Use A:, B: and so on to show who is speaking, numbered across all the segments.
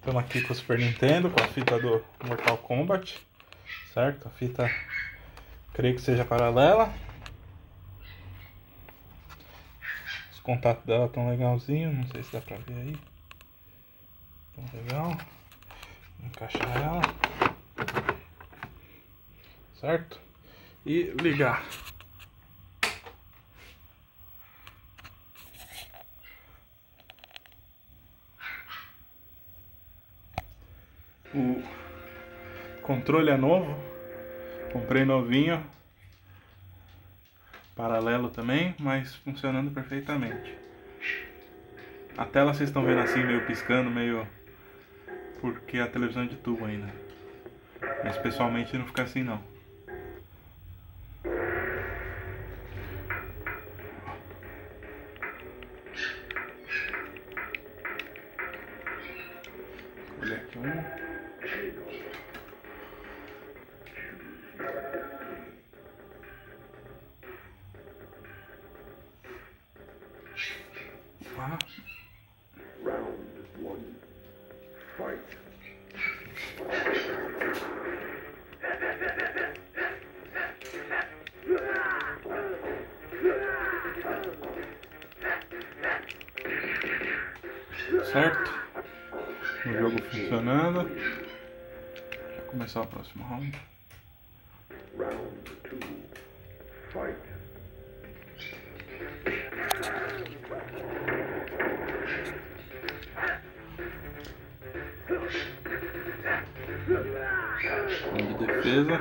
A: Estamos aqui com o Super Nintendo, com a fita do Mortal Kombat, certo? A fita, creio que seja paralela. Os contatos dela estão legalzinhos, não sei se dá pra ver aí. Tão legal. Encaixar ela, certo? E ligar. O controle é novo, comprei novinho, paralelo também, mas funcionando perfeitamente. A tela vocês estão vendo assim, meio piscando, meio... porque a televisão é de tubo ainda. Mas pessoalmente não fica assim não. Olha aqui um. Ah.
B: Round 1. Fight.
A: Certo? O jogo funcionando. Vai começar o próximo round.
B: Round 2. Fight.
A: De defesa.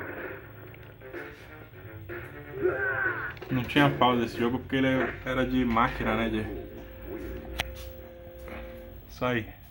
A: Não tinha pausa esse jogo porque ele era de máquina, né? Isso aí.